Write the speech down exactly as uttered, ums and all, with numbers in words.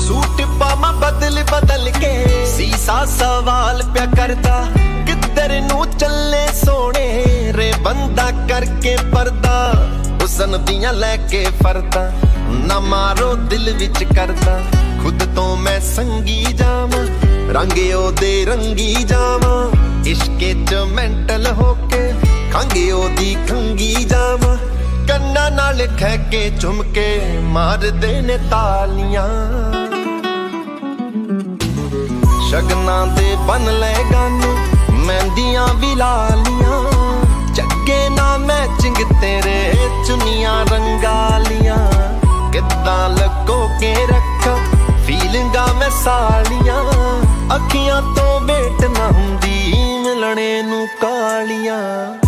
Suit पामा बदल बदल के सीसा सवाल प्या करदा किधर नू चले सोने रे बंदा करके पर्दा हुसन दियां लैके फरदा ना मारो दिल विच करदा खुद तो मैं संगी जावां रंग ओदे रंगी जावां इश्के च मेंटल होके खंगे ओदी खंगी जावां कन्ना नाल खै के झुमके मार देने तालियां शगना दे बन ले गाने मेहंदियां भी लालियां जगे ना मैचिंग तेरे चुनियां रंगालियां किद्दां लगो के रखा फीलिंगा मैं सालियां अखियां तो वेट ना हुंदी मिलने नू कालियां।